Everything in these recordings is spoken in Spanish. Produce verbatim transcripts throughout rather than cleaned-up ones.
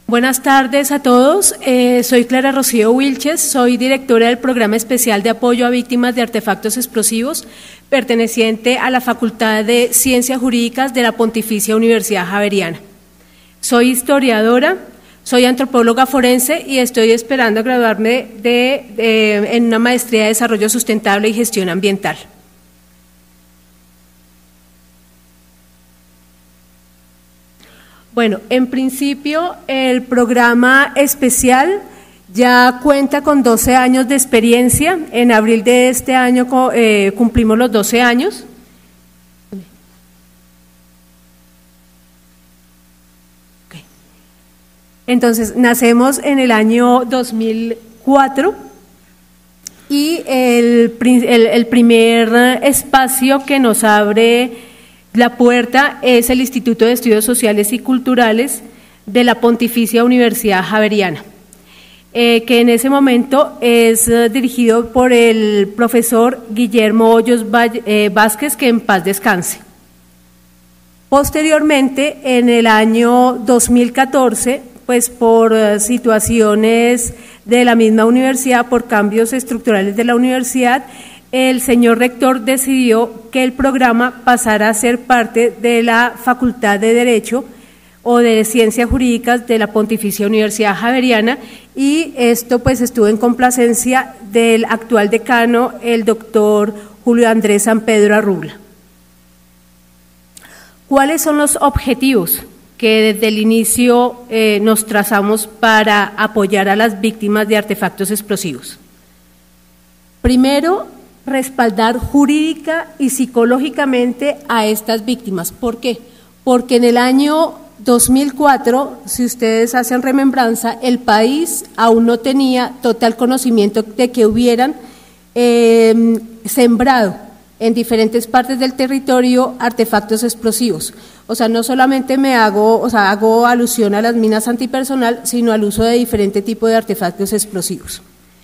Buenas tardes a todos, eh, soy Clara Rocío Wilches, soy directora del Programa Especial de Apoyo a Víctimas de Artefactos Explosivos, perteneciente a la Facultad de Ciencias Jurídicas de la Pontificia Universidad Javeriana. Soy historiadora, soy antropóloga forense y estoy esperando graduarme de, de, en una maestría de Desarrollo Sustentable y Gestión Ambiental. Bueno, en principio el programa especial ya cuenta con doce años de experiencia. En abril de este año eh, cumplimos los doce años. Okay. Entonces, nacemos en el año dos mil cuatro y el, el, el primer espacio que nos abre la puerta es el Instituto de Estudios Sociales y Culturales de la Pontificia Universidad Javeriana, eh, que en ese momento es eh, dirigido por el profesor Guillermo Hoyos eh, Vázquez, que en paz descanse. Posteriormente, en el año dos mil catorce, pues por eh, situaciones de la misma universidad, por cambios estructurales de la universidad, el señor rector decidió que el programa pasara a ser parte de la Facultad de Derecho o de Ciencias Jurídicas de la Pontificia Universidad Javeriana, y esto pues estuvo en complacencia del actual decano, el doctor Julio Andrés Sampedro Arrubla. ¿Cuáles son los objetivos que desde el inicio eh, nos trazamos para apoyar a las víctimas de artefactos explosivos? Primero, respaldar jurídica y psicológicamente a estas víctimas. ¿Por qué? Porque en el año dos mil cuatro, si ustedes hacen remembranza, el país aún no tenía total conocimiento de que hubieran eh, sembrado en diferentes partes del territorio artefactos explosivos. O sea, no solamente me hago, o sea, hago alusión a las minas antipersonal, sino al uso de diferente tipo de artefactos explosivos.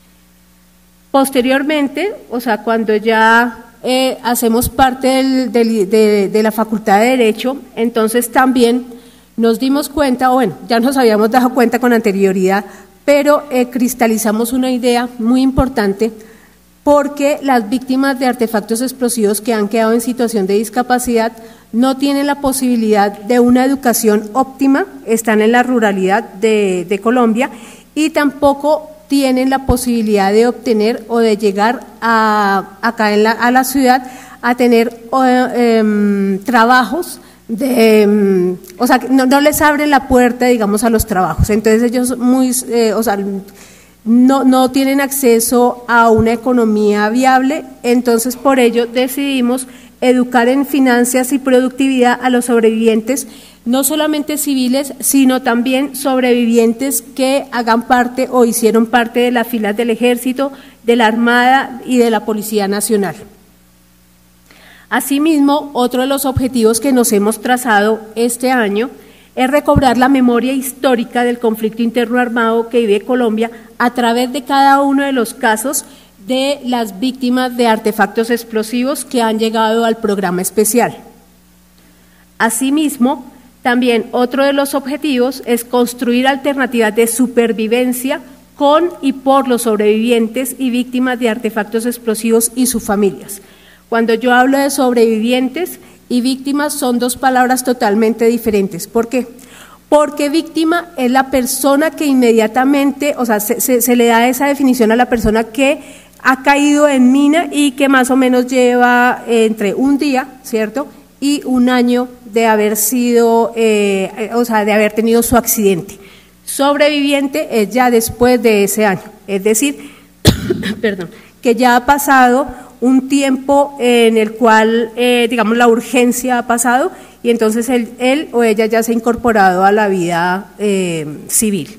Posteriormente, o sea, cuando ya eh, hacemos parte del, del, de, de la Facultad de Derecho, entonces también nos dimos cuenta, o bueno, ya nos habíamos dado cuenta con anterioridad, pero eh, cristalizamos una idea muy importante, porque las víctimas de artefactos explosivos que han quedado en situación de discapacidad no tienen la posibilidad de una educación óptima, están en la ruralidad de, de Colombia, y tampoco tienen la posibilidad de obtener o de llegar a, acá en la, a la ciudad a tener eh, eh, trabajos, de, eh, o sea, no, no les abren la puerta, digamos, a los trabajos. Entonces ellos muy, eh, o sea, no, no tienen acceso a una economía viable. Entonces por ello decidimos educar en finanzas y productividad a los sobrevivientes, no solamente civiles, sino también sobrevivientes que hagan parte o hicieron parte de las filas del Ejército, de la Armada y de la Policía Nacional. Asimismo, otro de los objetivos que nos hemos trazado este año es recobrar la memoria histórica del conflicto interno armado que vive Colombia a través de cada uno de los casos de las víctimas de artefactos explosivos que han llegado al programa especial. Asimismo, también otro de los objetivos es construir alternativas de supervivencia con y por los sobrevivientes y víctimas de artefactos explosivos y sus familias. Cuando yo hablo de sobrevivientes y víctimas son dos palabras totalmente diferentes. ¿Por qué? Porque víctima es la persona que inmediatamente, o sea, se, se, se le da esa definición a la persona que ha caído en mina y que más o menos lleva entre un día, ¿cierto?, y un año de haber sido, eh, o sea, de haber tenido su accidente. Sobreviviente es ya después de ese año, es decir, perdón, que ya ha pasado un tiempo en el cual, eh, digamos, la urgencia ha pasado y entonces él, él o ella ya se ha incorporado a la vida eh, civil.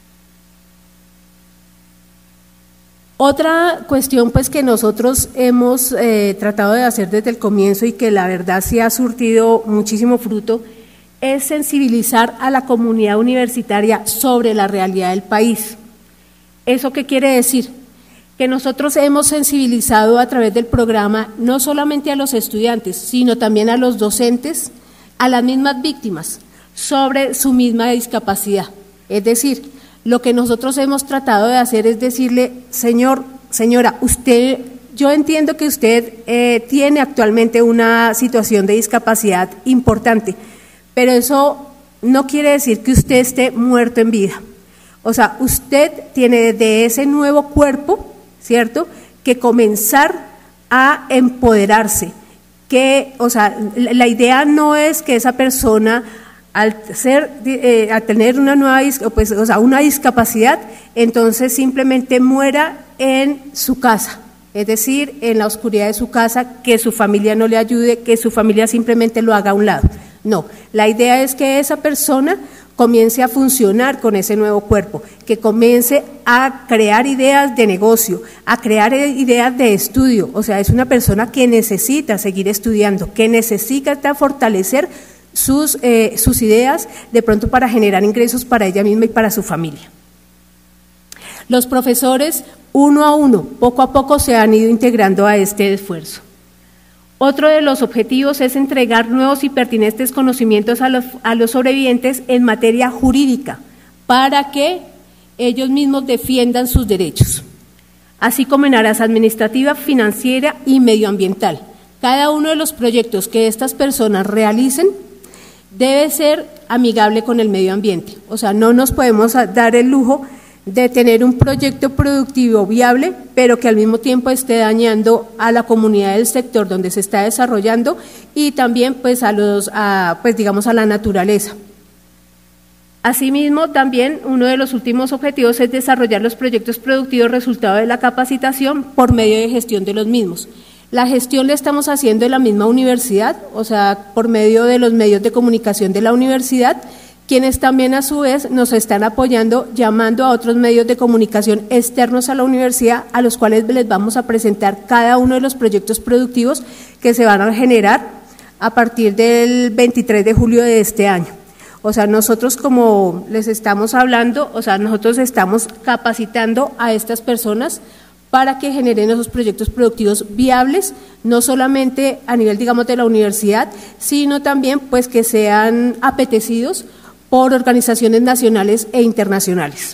Otra cuestión pues que nosotros hemos eh, tratado de hacer desde el comienzo y que la verdad sí ha surtido muchísimo fruto es sensibilizar a la comunidad universitaria sobre la realidad del país. ¿Eso qué quiere decir? Que nosotros hemos sensibilizado a través del programa no solamente a los estudiantes, sino también a los docentes, a las mismas víctimas, sobre su misma discapacidad. Es decir, lo que nosotros hemos tratado de hacer es decirle, señor, señora, usted, yo entiendo que usted eh, tiene actualmente una situación de discapacidad importante, pero eso no quiere decir que usted esté muerto en vida. O sea, usted tiene de ese nuevo cuerpo, ¿cierto?, que comenzar a empoderarse. Que, o sea, la idea no es que esa persona, al ser, eh, al tener una nueva, pues, o sea, una discapacidad, entonces simplemente muera en su casa, es decir, en la oscuridad de su casa, que su familia no le ayude, que su familia simplemente lo haga a un lado. No, la idea es que esa persona comience a funcionar con ese nuevo cuerpo, que comience a crear ideas de negocio, a crear ideas de estudio. O sea, es una persona que necesita seguir estudiando, que necesita fortalecer sus, eh, sus ideas de pronto para generar ingresos para ella misma y para su familia. Los profesores, uno a uno, poco a poco se han ido integrando a este esfuerzo. Otro de los objetivos es entregar nuevos y pertinentes conocimientos a los, a los sobrevivientes en materia jurídica para que ellos mismos defiendan sus derechos, así como en áreas administrativa, financiera y medioambiental. Cada uno de los proyectos que estas personas realicen debe ser amigable con el medio ambiente. O sea, no nos podemos dar el lujo de tener un proyecto productivo viable, pero que al mismo tiempo esté dañando a la comunidad del sector donde se está desarrollando y también pues a los, a, pues digamos a la naturaleza. Asimismo, también uno de los últimos objetivos es desarrollar los proyectos productivos resultado de la capacitación por medio de gestión de los mismos. La gestión la estamos haciendo en la misma universidad, o sea, por medio de los medios de comunicación de la universidad, quienes también a su vez nos están apoyando llamando a otros medios de comunicación externos a la universidad, a los cuales les vamos a presentar cada uno de los proyectos productivos que se van a generar a partir del veintitrés de julio de este año. O sea, nosotros como les estamos hablando, o sea, nosotros estamos capacitando a estas personas para que generen esos proyectos productivos viables, no solamente a nivel, digamos, de la universidad, sino también pues que sean apetecidos por organizaciones nacionales e internacionales.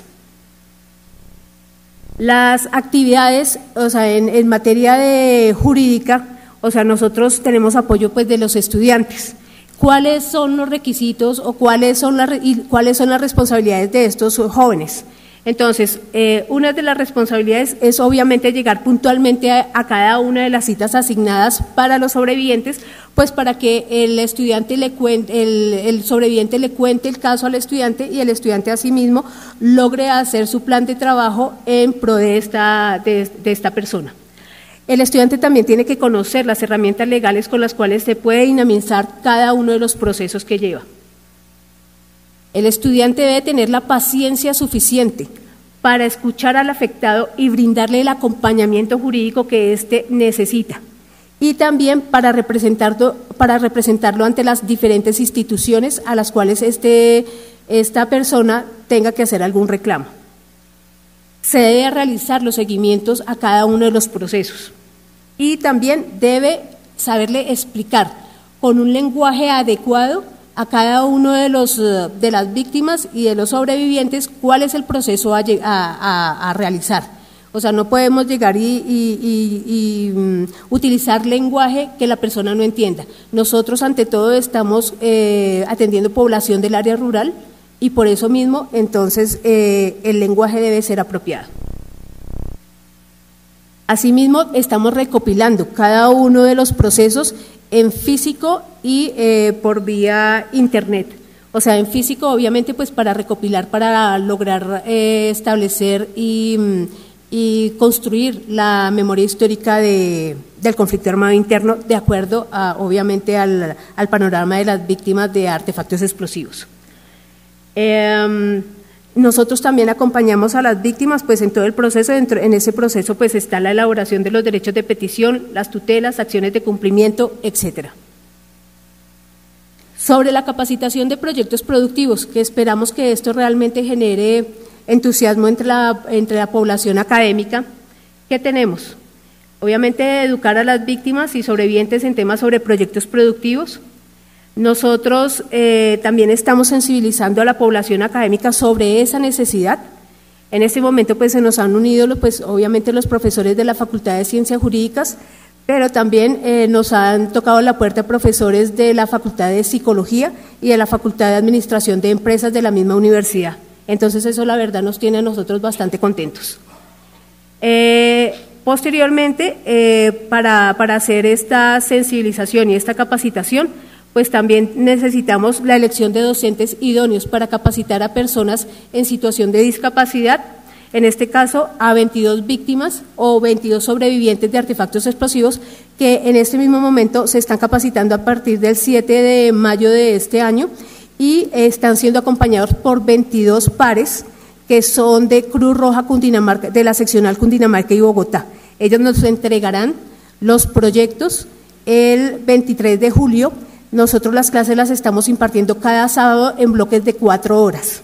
Las actividades, o sea, en, en materia de jurídica, o sea, nosotros tenemos apoyo pues de los estudiantes. ¿Cuáles son los requisitos o cuáles son las, y cuáles son las responsabilidades de estos jóvenes? Entonces, eh, una de las responsabilidades es obviamente llegar puntualmente a, a cada una de las citas asignadas para los sobrevivientes, pues para que el estudiante le cuente, el, el sobreviviente le cuente el caso al estudiante y el estudiante asimismo logre hacer su plan de trabajo en pro de esta, de, de esta persona. El estudiante también tiene que conocer las herramientas legales con las cuales se puede dinamizar cada uno de los procesos que lleva. El estudiante debe tener la paciencia suficiente para escuchar al afectado y brindarle el acompañamiento jurídico que éste necesita, y también para representarlo, para representarlo ante las diferentes instituciones a las cuales este, esta persona tenga que hacer algún reclamo. Se debe realizar los seguimientos a cada uno de los procesos y también debe saberle explicar con un lenguaje adecuado a cada uno de, los, de las víctimas y de los sobrevivientes cuál es el proceso a, a, a realizar. O sea, no podemos llegar y, y, y, y um, utilizar lenguaje que la persona no entienda. Nosotros ante todo estamos eh, atendiendo población del área rural y por eso mismo entonces eh, el lenguaje debe ser apropiado. Asimismo, estamos recopilando cada uno de los procesos en físico y eh, por vía internet. O sea, en físico obviamente pues para recopilar, para lograr eh, establecer y, y construir la memoria histórica de, del conflicto armado interno de acuerdo a, obviamente al, al panorama de las víctimas de artefactos explosivos. Eh, Nosotros también acompañamos a las víctimas pues en todo el proceso, dentro, en ese proceso pues está la elaboración de los derechos de petición, las tutelas, acciones de cumplimiento, etcétera. Sobre la capacitación de proyectos productivos, que esperamos que esto realmente genere entusiasmo entre la, entre la población académica, ¿qué tenemos? Obviamente educar a las víctimas y sobrevivientes en temas sobre proyectos productivos, Nosotros eh, también estamos sensibilizando a la población académica sobre esa necesidad. En este momento pues se nos han unido pues, obviamente los profesores de la Facultad de Ciencias Jurídicas, pero también eh, nos han tocado la puerta profesores de la Facultad de Psicología y de la Facultad de Administración de Empresas de la misma universidad. Entonces eso la verdad nos tiene a nosotros bastante contentos. Eh, posteriormente, eh, para, para hacer esta sensibilización y esta capacitación, pues también necesitamos la elección de docentes idóneos para capacitar a personas en situación de discapacidad, en este caso a veintidós víctimas o veintidós sobrevivientes de artefactos explosivos que en este mismo momento se están capacitando a partir del siete de mayo de este año y están siendo acompañados por veintidós pares que son de Cruz Roja Cundinamarca, de la seccional Cundinamarca y Bogotá. Ellos nos entregarán los proyectos el veintitrés de julio. Nosotros las clases las estamos impartiendo cada sábado en bloques de cuatro horas.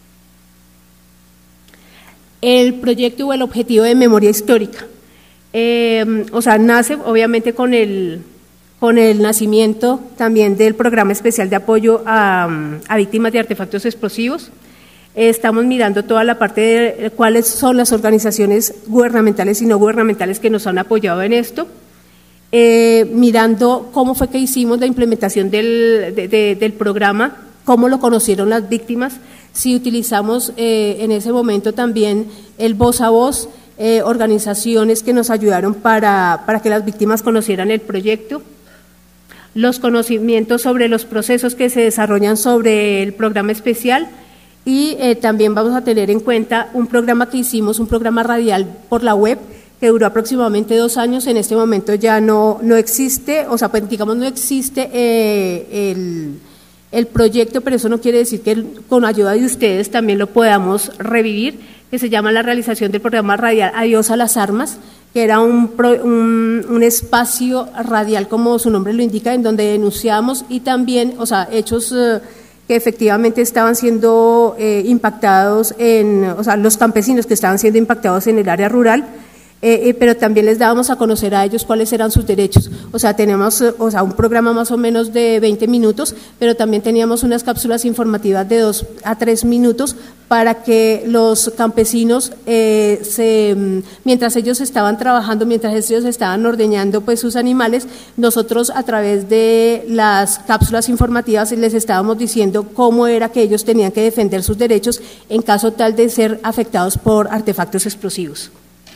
El proyecto o el objetivo de memoria histórica, eh, o sea, nace obviamente con el, con el nacimiento también del programa especial de apoyo a, a víctimas de artefactos explosivos. Eh, estamos mirando toda la parte de cuáles son las organizaciones gubernamentales y no gubernamentales que nos han apoyado en esto. Eh, mirando cómo fue que hicimos la implementación del, de, de, del programa, cómo lo conocieron las víctimas, si utilizamos eh, en ese momento también el voz a voz, eh, organizaciones que nos ayudaron para, para que las víctimas conocieran el proyecto, los conocimientos sobre los procesos que se desarrollan sobre el programa especial y eh, también vamos a tener en cuenta un programa que hicimos, un programa radial por la web, que duró aproximadamente dos años, en este momento ya no, no existe, o sea, pues digamos no existe eh, el, el proyecto, pero eso no quiere decir que con ayuda de ustedes también lo podamos revivir, que se llama la realización del programa radial Adiós a las Armas, que era un, pro, un, un espacio radial, como su nombre lo indica, en donde denunciamos y también, o sea, hechos eh, que efectivamente estaban siendo eh, impactados en, o sea, los campesinos que estaban siendo impactados en el área rural, Eh, eh, pero también les dábamos a conocer a ellos cuáles eran sus derechos. O sea, tenemos eh, o sea, un programa más o menos de veinte minutos, pero también teníamos unas cápsulas informativas de dos a tres minutos para que los campesinos, eh, se, mientras ellos estaban trabajando, mientras ellos estaban ordeñando pues, sus animales, nosotros a través de las cápsulas informativas les estábamos diciendo cómo era que ellos tenían que defender sus derechos en caso tal de ser afectados por artefactos explosivos.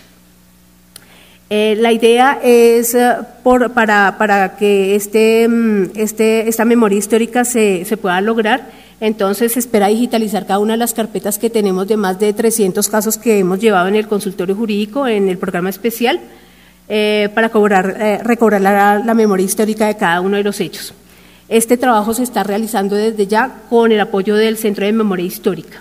Eh, la idea es uh, por, para, para que este, este, esta memoria histórica se, se pueda lograr, entonces se espera digitalizar cada una de las carpetas que tenemos de más de trescientos casos que hemos llevado en el consultorio jurídico, en el programa especial, eh, para cobrar, eh, recobrar la, la memoria histórica de cada uno de los hechos. Este trabajo se está realizando desde ya con el apoyo del Centro de Memoria Histórica.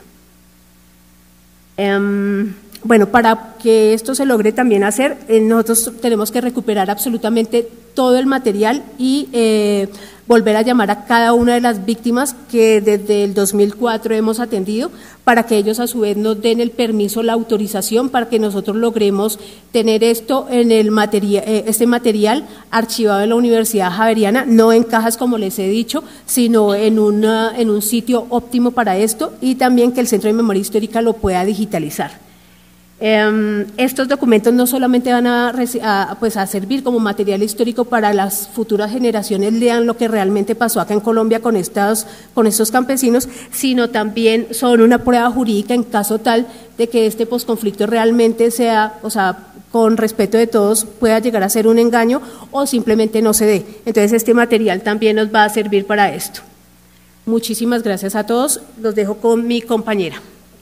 Um, Bueno, para que esto se logre también hacer, eh, nosotros tenemos que recuperar absolutamente todo el material y eh, volver a llamar a cada una de las víctimas que desde el dos mil cuatro hemos atendido, para que ellos a su vez nos den el permiso, la autorización, para que nosotros logremos tener esto en el material, eh, este material archivado en la Universidad Javeriana, no en cajas como les he dicho, sino en, una, en un sitio óptimo para esto, y también que el Centro de Memoria Histórica lo pueda digitalizar. Eh, estos documentos no solamente van a, a, pues a servir como material histórico para las futuras generaciones, lean lo que realmente pasó acá en Colombia con, estas, con estos campesinos, sino también son una prueba jurídica en caso tal de que este posconflicto realmente sea, o sea, con respeto de todos, pueda llegar a ser un engaño o simplemente no se dé. Entonces este material también nos va a servir para esto. Muchísimas gracias a todos, los dejo con mi compañera.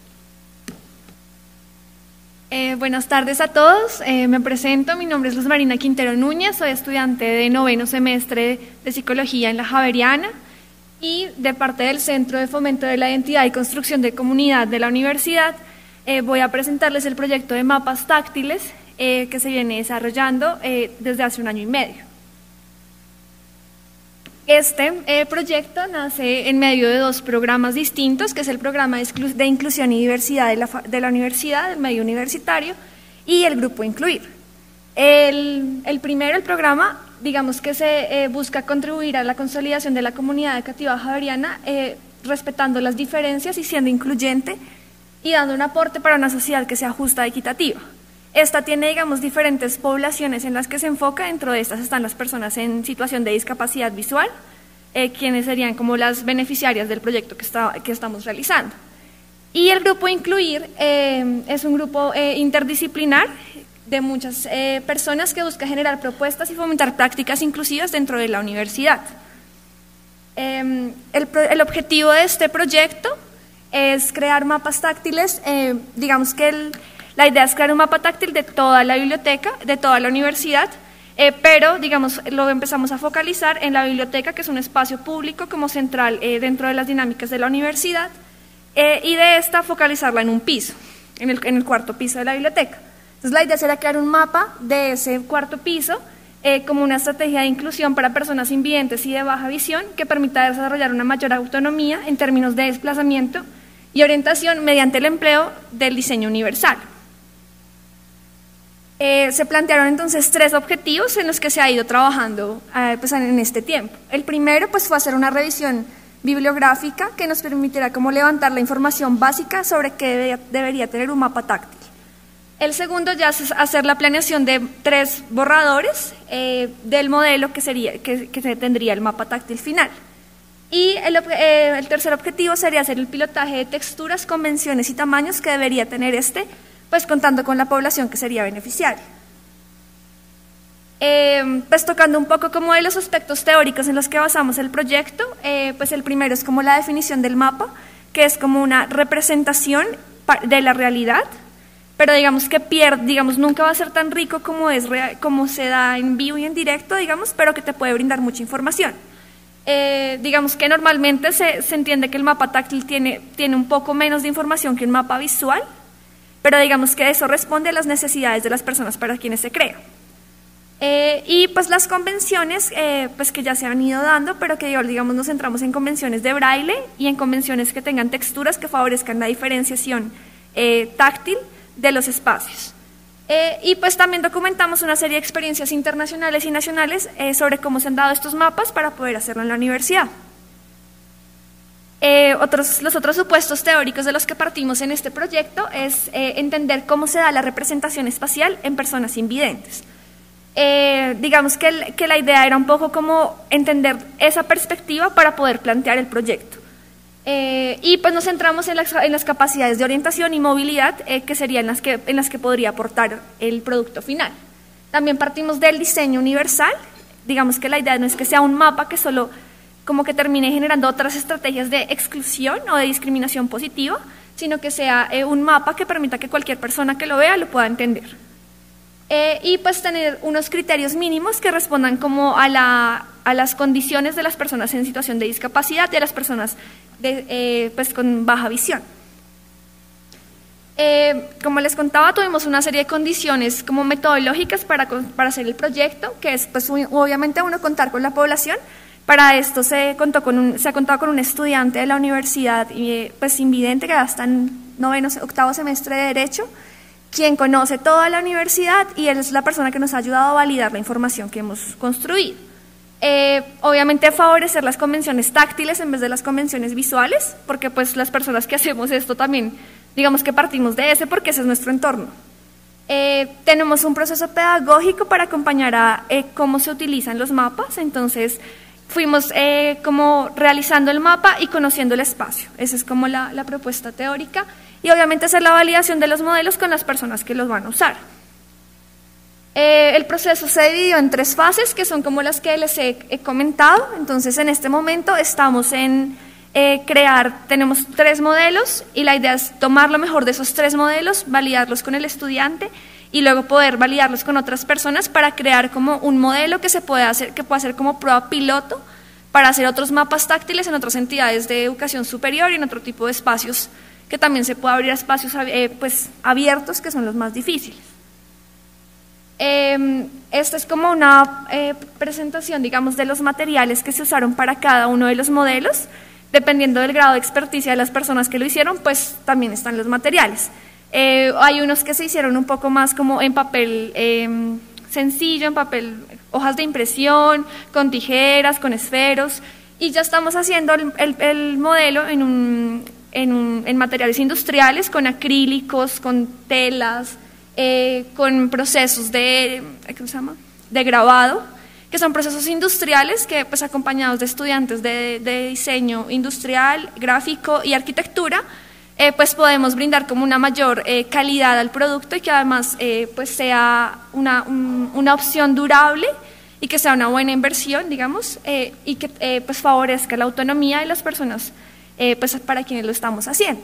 Eh, buenas tardes a todos, eh, me presento, mi nombre es Luz Marina Quintero Núñez, soy estudiante de noveno semestre de Psicología en la Javeriana y de parte del Centro de Fomento de la Identidad y Construcción de Comunidad de la Universidad. Eh, voy a presentarles el proyecto de mapas táctiles eh, que se viene desarrollando eh, desde hace un año y medio. Este eh, proyecto nace en medio de dos programas distintos, que es el programa de, de inclusión y diversidad de la, de la universidad, el medio universitario, y el grupo Incluir. El, el primero, el programa, digamos que se eh, busca contribuir a la consolidación de la comunidad educativa javeriana, eh, respetando las diferencias y siendo incluyente y dando un aporte para una sociedad que sea justa y equitativa. Esta tiene, digamos, diferentes poblaciones en las que se enfoca. Dentro de estas están las personas en situación de discapacidad visual, eh, quienes serían como las beneficiarias del proyecto que, está, que estamos realizando. Y el grupo Incluir eh, es un grupo eh, interdisciplinar de muchas eh, personas que busca generar propuestas y fomentar prácticas inclusivas dentro de la universidad. Eh, el, el objetivo de este proyecto es crear mapas táctiles, eh, digamos que el La idea es crear un mapa táctil de toda la biblioteca, de toda la universidad, eh, pero digamos lo empezamos a focalizar en la biblioteca, que es un espacio público como central eh, dentro de las dinámicas de la universidad, eh, y de esta focalizarla en un piso, en el, en el cuarto piso de la biblioteca. Entonces la idea será crear un mapa de ese cuarto piso eh, como una estrategia de inclusión para personas invidentes y de baja visión que permita desarrollar una mayor autonomía en términos de desplazamiento y orientación mediante el empleo del diseño universal. Eh, se plantearon entonces tres objetivos en los que se ha ido trabajando eh, pues, en este tiempo. El primero pues, fue hacer una revisión bibliográfica que nos permitiera como levantar la información básica sobre qué debería, debería tener un mapa táctil. El segundo ya es hacer la planeación de tres borradores eh, del modelo que, sería, que, que tendría el mapa táctil final. Y el, eh, el tercer objetivo sería hacer el pilotaje de texturas, convenciones y tamaños que debería tener este, pues contando con la población que sería beneficiaria. Eh, pues tocando un poco como de los aspectos teóricos en los que basamos el proyecto, eh, pues el primero es como la definición del mapa, que es como una representación de la realidad, pero digamos que pierde, digamos, nunca va a ser tan rico como, es real, como se da en vivo y en directo, digamos, pero que te puede brindar mucha información. Eh, digamos que normalmente se, se entiende que el mapa táctil tiene, tiene un poco menos de información que un mapa visual, pero digamos que eso responde a las necesidades de las personas para quienes se crea. Eh, y pues las convenciones eh, pues que ya se han ido dando, pero que digamos nos centramos en convenciones de braille y en convenciones que tengan texturas que favorezcan la diferenciación eh, táctil de los espacios. Eh, y pues también documentamos una serie de experiencias internacionales y nacionales eh, sobre cómo se han dado estos mapas para poder hacerlo en la universidad. Eh, otros, los otros supuestos teóricos de los que partimos en este proyecto es eh, entender cómo se da la representación espacial en personas invidentes. Eh, digamos que, el, que la idea era un poco como entender esa perspectiva para poder plantear el proyecto. Eh, y pues nos centramos en las, en las capacidades de orientación y movilidad eh, que serían las que, en las que podría aportar el producto final. También partimos del diseño universal. Digamos que la idea no es que sea un mapa que solo como que termine generando otras estrategias de exclusión o de discriminación positiva, sino que sea eh, un mapa que permita que cualquier persona que lo vea lo pueda entender. Eh, y pues tener unos criterios mínimos que respondan como a, la, a las condiciones de las personas en situación de discapacidad y a las personas de, eh, pues con baja visión. Eh, como les contaba, tuvimos una serie de condiciones como metodológicas para, para hacer el proyecto, que es pues obviamente uno contar con la población. Para esto se, contó con un, se ha contado con un estudiante de la universidad y, pues, invidente que ya está en noveno, octavo semestre de Derecho, quien conoce toda la universidad y él es la persona que nos ha ayudado a validar la información que hemos construido. Eh, obviamente favorecer las convenciones táctiles en vez de las convenciones visuales, porque pues las personas que hacemos esto también, digamos que partimos de ese porque ese es nuestro entorno. Eh, tenemos un proceso pedagógico para acompañar a eh, cómo se utilizan los mapas, entonces fuimos eh, como realizando el mapa y conociendo el espacio. Esa es como la, la propuesta teórica y obviamente hacer la validación de los modelos con las personas que los van a usar. Eh, el proceso se dividió en tres fases que son como las que les he, he comentado. Entonces en este momento estamos en eh, crear, tenemos tres modelos y la idea es tomar lo mejor de esos tres modelos, validarlos con el estudiante y luego poder validarlos con otras personas para crear como un modelo que se pueda hacer, que pueda ser como prueba piloto para hacer otros mapas táctiles en otras entidades de educación superior y en otro tipo de espacios que también se pueda abrir a espacios eh, pues, abiertos, que son los más difíciles. Eh, esta es como una eh, presentación, digamos, de los materiales que se usaron para cada uno de los modelos. Dependiendo del grado de experticia de las personas que lo hicieron, pues también están los materiales. Eh, hay unos que se hicieron un poco más como en papel eh, sencillo, en papel hojas de impresión, con tijeras, con esferos, y ya estamos haciendo el, el, el modelo en, un, en, un, en materiales industriales, con acrílicos, con telas, eh, con procesos de, ¿cómo se llama?, de grabado, que son procesos industriales que, pues, acompañados de estudiantes de, de diseño industrial, gráfico y arquitectura, eh, pues podemos brindar como una mayor eh, calidad al producto y que además eh, pues sea una, un, una opción durable y que sea una buena inversión, digamos, eh, y que eh, pues favorezca la autonomía de las personas eh, pues para quienes lo estamos haciendo.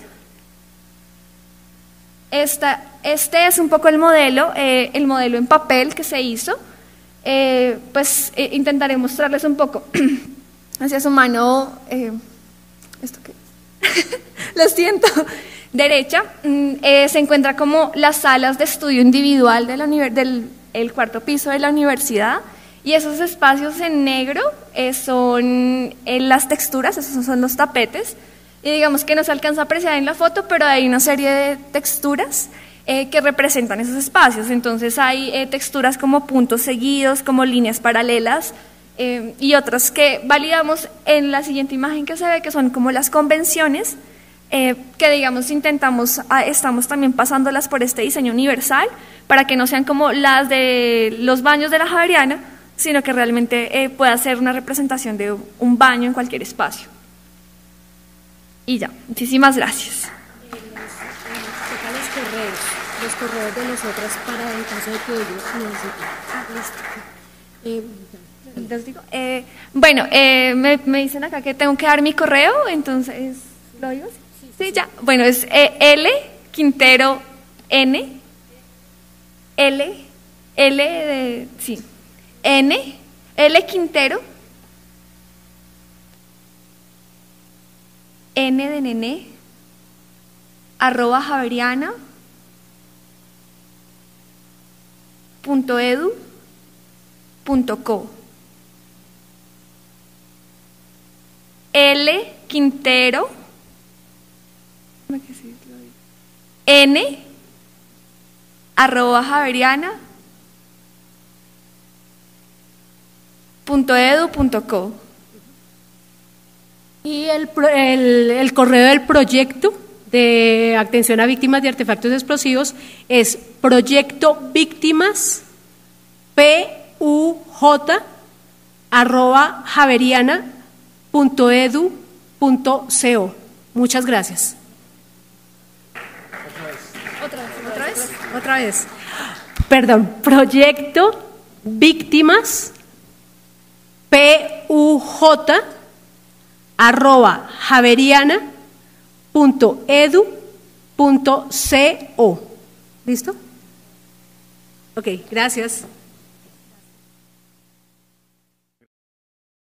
Esta, este es un poco el modelo, eh, el modelo en papel que se hizo. Eh, pues eh, intentaré mostrarles un poco hacia su mano, eh, ¿esto qué es? Lo siento, derecha, eh, se encuentra como las salas de estudio individual de la del el cuarto piso de la universidad, y esos espacios en negro eh, son eh, las texturas, esos son los tapetes, y digamos que no se alcanza a apreciar en la foto, pero hay una serie de texturas Eh, que representan esos espacios. Entonces hay eh, texturas como puntos seguidos, como líneas paralelas eh, y otras que validamos en la siguiente imagen que se ve, que son como las convenciones, eh, que digamos intentamos, ah, estamos también pasándolas por este diseño universal para que no sean como las de los baños de la Javeriana, sino que realmente eh, pueda ser una representación de un baño en cualquier espacio. Y ya, muchísimas gracias. Los correos de nosotras para el caso de que ellos necesiten. Ah, listo. Eh, ¿Les digo? Eh, bueno, eh, me, me dicen acá que tengo que dar mi correo, entonces, ¿lo digo? Sí, sí, ya. Bueno, es eh, L Quintero N, L, L de, sí, N, L Quintero, N de nene, arroba javeriana, punto edu punto co. L Quintero N arroba javeriana punto edu punto co. Y el, el, el correo del proyecto de atención a víctimas de artefactos explosivos es proyecto víctimas puj arroba javeriana punto edu punto co. Muchas gracias. Otra vez, otra vez, otra vez. Perdón, proyecto víctimas puj arroba javeriana punto edu punto co. ¿Listo? Ok, gracias.